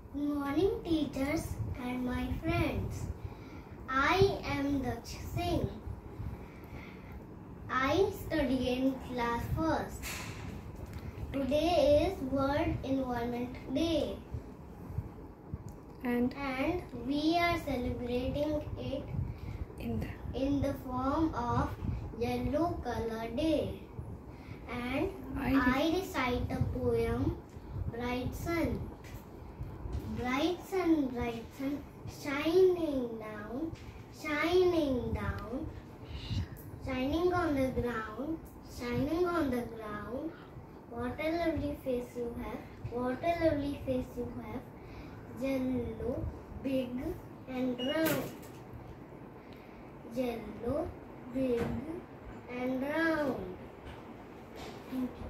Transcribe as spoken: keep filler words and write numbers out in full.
Good morning, teachers and my friends. I am the Singh. I study in class first. Today is World Environment Day. And, and we are celebrating it in the, in the form of Yellow Color Day. And I, I recite a poem, Bright Sun. Bright sun, bright sun, shining down, shining down, shining on the ground, shining on the ground. What a lovely face you have, what a lovely face you have. Yellow, big and round. Yellow, big and round. Thank you.